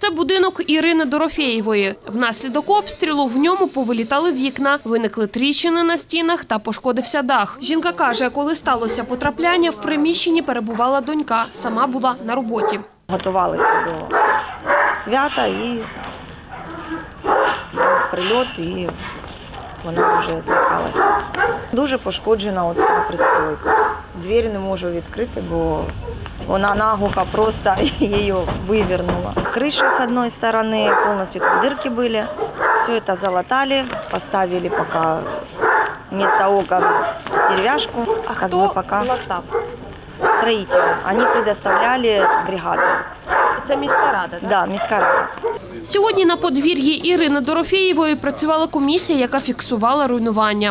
Це будинок Ірини Дорофєєвої. Внаслідок обстрілу в ньому повилітали вікна, виникли тріщини на стінах та пошкодився дах. Жінка каже, коли сталося потрапляння, в приміщенні перебувала донька, сама була на роботі. Готувалися до свята і був прильот, і вона дуже злякалася. Дуже пошкоджена ця пристройка. Двері не можу відкрити, бо вона наглухо просто її вивернула. Криша з одної сторони, повністю там дырки були. Все це залатали, поставили поки вместо окон деревяшку. А хто латав? Строители. Они предоставляли бригаду. Це міська рада, так? Да, міська рада. Сьогодні на подвір'ї Ірини Дорофєєвої працювала комісія, яка фіксувала руйнування.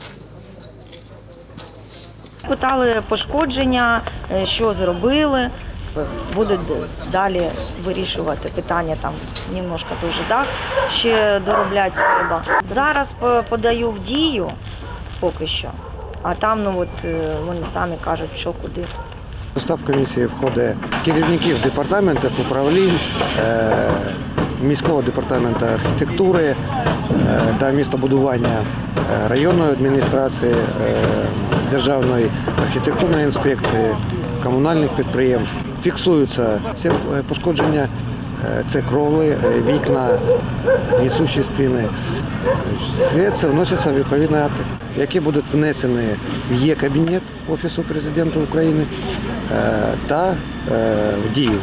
Питали пошкодження, що зробили. Будуть далі вирішувати питання, там немножко той же дах ще доробляти треба. Зараз подаю в дію поки що, а там вони самі кажуть, що куди. У состав комісії входить керівників департаментів, управлінь, міського департаменту архітектури та містобудування, районної адміністрації, Державної архітектурної інспекції, комунальних підприємств. Фіксуються всі пошкодження, це кровли, вікна, несучі стіни. Все це вносяться в відповідні акти, які будуть внесені в Є-кабінет Офісу Президента України та в дію.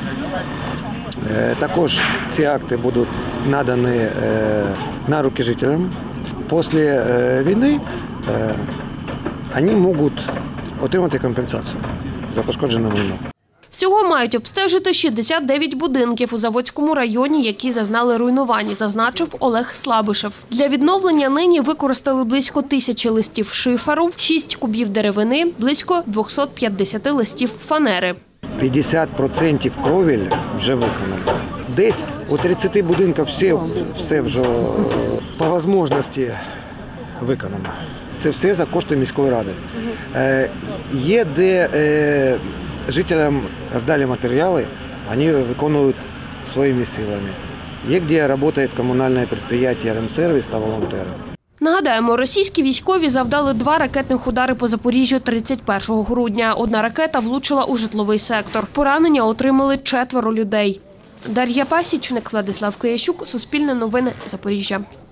Також ці акти будуть надані на руки жителям. Після війни вони можуть отримати компенсацію за пошкоджене майно. Всього мають обстежити 69 будинків у Заводському районі, які зазнали руйнувань, зазначив Олег Слабишев. Для відновлення нині використали близько 1000 листів шиферу, 6 кубів деревини, близько 250 листів фанери. 50% кровель вже виконано. Десь у 30 будинків все вже по можливості виконано. Це все за кошти міської ради. Є, де жителям здали матеріали, вони виконують своїми силами. Є, де працює комунальне підприємство «Ремсервіс» та волонтери. Нагадаємо, російські військові завдали 2 ракетних удари по Запоріжжю 31 грудня. Одна ракета влучила у житловий сектор. Поранення отримали 4 людей. Дар'я Пасічник, Владислав Киящук, Суспільне новини, Запоріжжя.